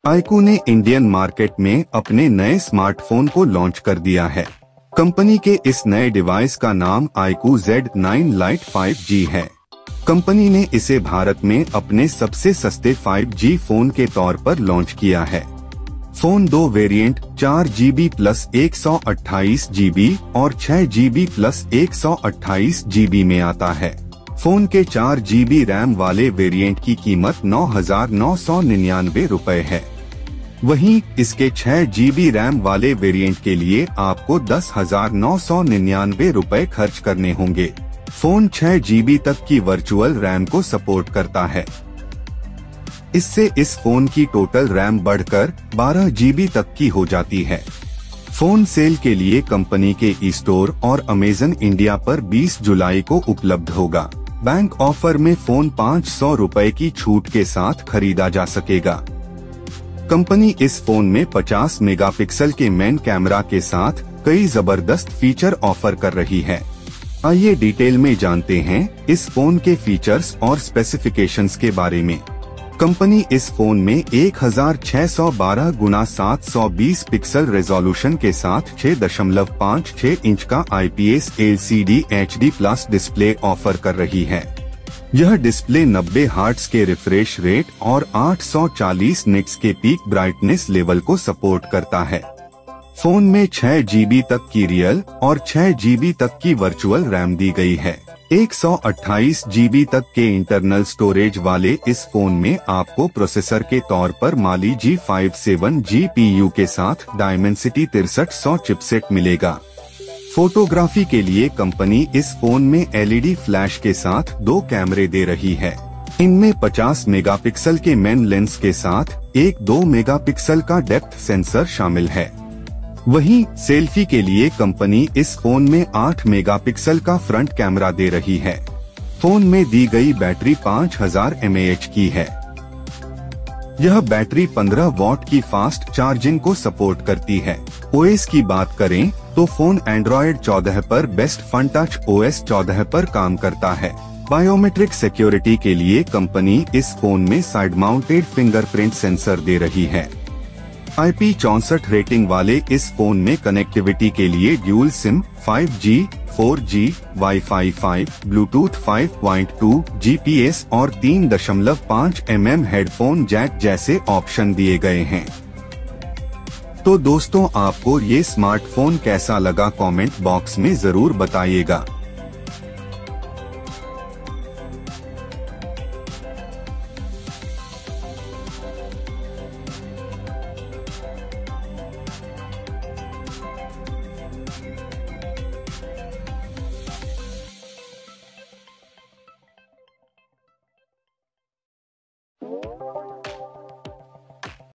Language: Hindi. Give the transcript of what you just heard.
iQOO ने इंडियन मार्केट में अपने नए स्मार्टफोन को लॉन्च कर दिया है। कंपनी के इस नए डिवाइस का नाम iQOO Z9 Lite 5G है। कंपनी ने इसे भारत में अपने सबसे सस्ते 5G फोन के तौर पर लॉन्च किया है। Phone 2 variant 4GB plus 128GB और 6GB प्लस 128GB में आता है। फोन के 4GB रैम वाले वेरिएंट की कीमत 9,999 रुपए है। वहीं इसके 6GB रैम वाले वेरिएंट के लिए आपको 10,999 रुपए खर्च करने होंगे। फोन 6GB तक की वर्चुअल रैम को सपोर्ट करता है। इससे इस फोन की टोटल रैम बढ़कर 12GB तक की हो जाती है। फोन सेल के लिए कंपनी के ई स्टोर और अमेजन इंडिया पर 20 जुलाई को उपलब्ध होगा। बैंक ऑफर में फोन 500 रुपए की छूट के साथ खरीदा जा सकेगा। कंपनी इस फोन में 50 मेगापिक्सल के मेन कैमरा के साथ कई जबरदस्त फीचर ऑफर कर रही है। आइए डिटेल में जानते हैं इस फोन के फीचर्स और स्पेसिफिकेशंस के बारे में। कंपनी इस फोन में 1612 × 720 पिक्सल रेजोल्यूशन के साथ 6.56 इंच का IPS LCD HD+ display offer कर रही है। यह डिस्प्ले 90 हर्ट्ज के रिफ्रेश रेट और 840 निट्स के पीक ब्राइटनेस लेवल को सपोर्ट करता है। फोन में 6GB तक की रियल और 6GB तक की वर्चुअल रैम दी गई है। 128GB तक के इंटरनल स्टोरेज वाले इस फोन में आपको प्रोसेसर के तौर पर Mali G57 GPU के साथ Dimensity 6300 चिपसेट मिलेगा। फोटोग्राफी के लिए कंपनी इस फोन में LED फ्लैश के साथ 2 कैमरे दे रही है। इनमें 50 मेगापिक्सल के मेन लेंस के साथ एक 2 मेगापिक्सल का डेप्थ सेंसर शामिल है। वहीं सेल्फी के लिए कंपनी इस फोन में 8 मेगापिक्सल का फ्रंट कैमरा दे रही है। फोन में दी गई बैटरी 5000 mAh की है। यह बैटरी 15 वॉट की फास्ट चार्जिंग को सपोर्ट करती है। OS की बात करें तो फोन Android 14 पर बेस्ट फन टच OS 14 पर काम करता है। बायोमेट्रिक सिक्योरिटी के लिए कंपनी इस फोन में साइड माउंटेड फिंगरप्रिंट सेंसर दे रही है। IP64 रेटिंग वाले इस फोन में कनेक्टिविटी के लिए dual SIM 5G, 4G, Wi-Fi 5, Bluetooth 5.2, GPS और 3.5 mm हेडफोन जैक जैसे ऑप्शन दिए गए हैं। तो दोस्तों, आपको ये स्मार्टफोन कैसा लगा कमेंट बॉक्स में जरूर बताइएगा।